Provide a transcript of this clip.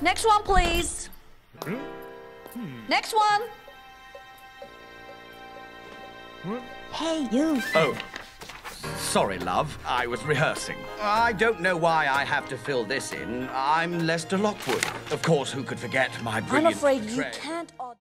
Next one, please. Next one. Hey, you. Oh. Sorry, love. I was rehearsing. I don't know why I have to fill this in. I'm Lester Lockwood. Of course, who could forget my brilliant I'm afraid you portray- can't...